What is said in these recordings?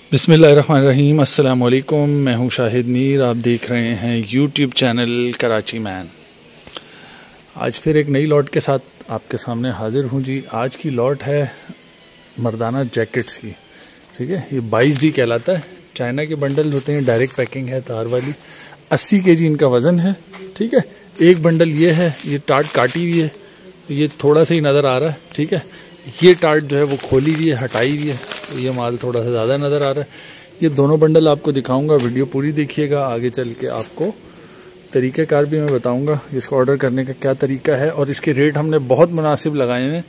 बिस्मिल्लाहिर्रहमानिर्रहीम। अस्सलाम वालेकुम। मैं हूं शाहिद मीर, आप देख रहे हैं यूट्यूब चैनल कराची मैन। आज फिर एक नई लॉट के साथ आपके सामने हाजिर हूं जी। आज की लॉट है मर्दाना जैकेट्स की, ठीक है। ये 22D कहलाता है। चाइना के बंडल होते हैं, डायरेक्ट पैकिंग है तार वाली। 80 kg इनका वज़न है, ठीक है। एक बंडल ये है, ये टार्ट काटी हुई है, ये थोड़ा सा ही नज़र आ रहा है, ठीक है। ये टार्ट जो है वो खोली हुई है, हटाई हुई है, तो ये माल थोड़ा सा ज़्यादा नज़र आ रहा है। ये दोनों बंडल आपको दिखाऊंगा, वीडियो पूरी देखिएगा। आगे चल के आपको तरीक़ाकार भी मैं बताऊंगा इसको ऑर्डर करने का क्या तरीका है, और इसके रेट हमने बहुत मुनासिब लगाए हैं।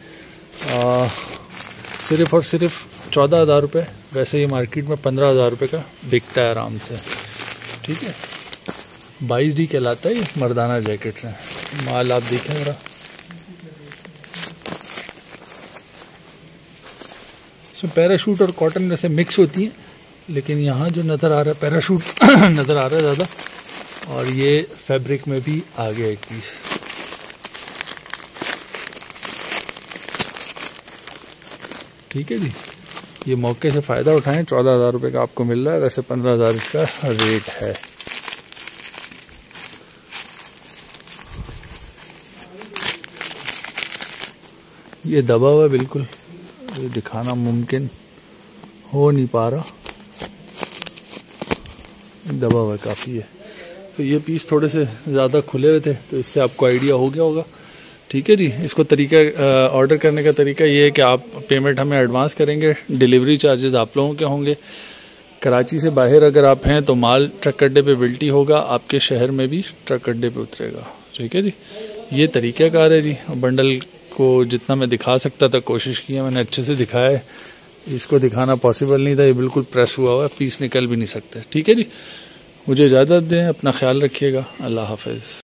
सिर्फ़ और सिर्फ 14,000 रुपये। वैसे ये मार्केट में 15,000 रुपये का बिकता है आराम से, ठीक है। 22D कहलाता है, ये मर्दाना जैकेट्स हैं। माल आप देखें ज़रा, इसमें पैराशूट और कॉटन वैसे मिक्स होती हैं, लेकिन यहाँ जो नज़र आ रहा है पैराशूट नज़र आ रहा है ज़्यादा, और ये फैब्रिक में भी आ गया एक पीस, ठीक है जी। ये मौके से फ़ायदा उठाएं। 14,000 रुपये का आपको मिल रहा है, वैसे 15,000 इसका रेट है। ये दबा हुआ है बिल्कुल, ये दिखाना मुमकिन हो नहीं पा रहा, दबा हुआ काफ़ी है। तो ये पीस थोड़े से ज़्यादा खुले हुए थे, तो इससे आपको आइडिया हो गया होगा, ठीक है जी। इसको तरीका ऑर्डर करने का तरीका ये है कि आप पेमेंट हमें एडवांस करेंगे, डिलीवरी चार्जेस आप लोगों के होंगे। कराची से बाहर अगर आप हैं तो माल ट्रक अड्डे पे बिल्टी होगा, आपके शहर में भी ट्रक अड्डे पे उतरेगा, ठीक है जी। ये तरीक़ाकार है जी। बंडल को जितना मैं दिखा सकता था कोशिश की है मैंने, अच्छे से दिखाया है। इसको दिखाना पॉसिबल नहीं था, ये बिल्कुल प्रेस हुआ हुआ है, पीस निकल भी नहीं सकते, ठीक है जी। मुझे इजाज़त दें, अपना ख्याल रखिएगा। अल्लाह हाफ़िज़।